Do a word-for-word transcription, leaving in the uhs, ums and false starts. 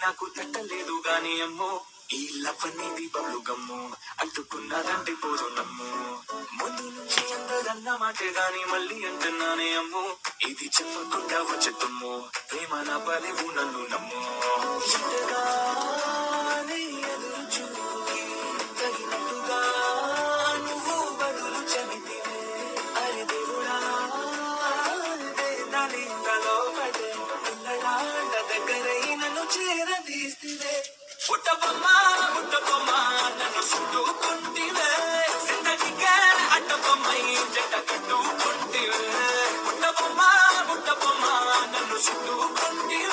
నాకు తట్టలేదు గాని అమ్మో ఈ లవ్ అనేది బబ్లు గమ్ము అంటుకున్నదంటే పోదు నమ్ము ముందు నుంచి అందరన్న మాటే గాని మళ్ళీ అంటున్నానే అమ్ము ఇది చెప్పకుండా వచ్చే తుమ్ము ప్రేమ నా బలివు నన్ను నమ్ము ఎంతగానే ఎదురు చూపుకి తగినట్టుగా నువ్వు బదులు చెబితివే అరే దేవుడా దాని ఇంతలో పడే పిల్లడాంట దగ్గరై నన్ను చేరదీస్తే పుట్టబొమ్మా పుట్టబొమ్మా నన్ను చుట్టుకుంటివే జిందగీకే అడ్డబొమ్మై జంట కట్టుకుంటివే పుట్టబొమ్మా పుట్టబొమ్మా నన్ను చుట్టుకుంటివే